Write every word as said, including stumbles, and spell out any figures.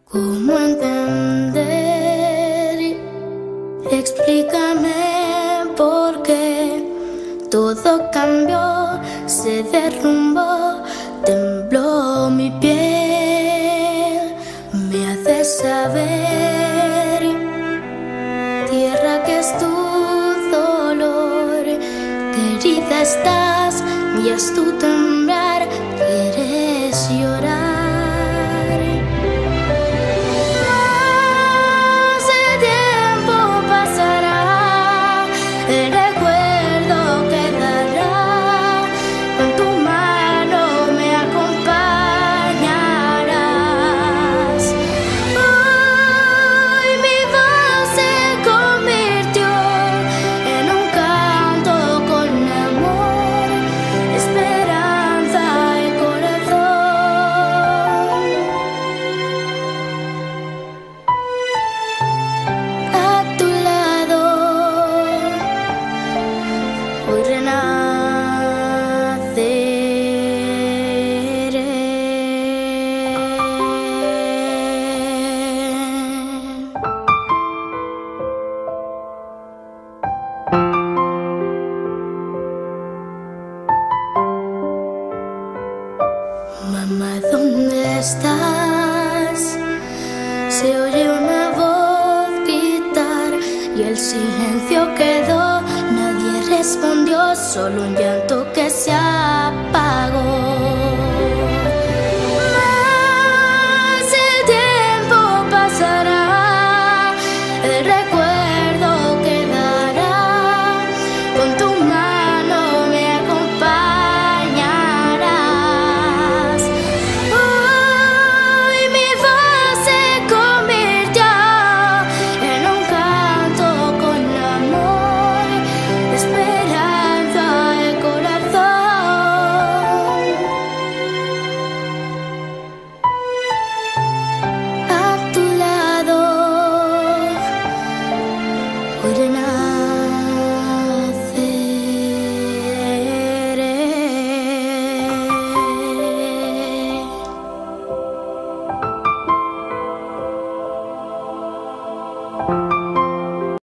¿Cómo entender? Explícame por qué todo cambió, se derrumbó, tembló mi piel. Me hace saber, tierra que es tu dolor, querida estás y es tu temblar, quieres llorar. Mamá, ¿dónde estás? Se oye una voz gritar y el silencio quedó. Nadie respondió, solo un llanto